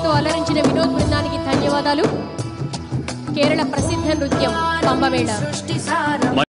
ప్రేక్షకులను అలరించిన వినోద్ బృందానికి ధన్యవాదాలు. కేరళ ప్రసిద్ధ నృత్యం పంబ మేళం.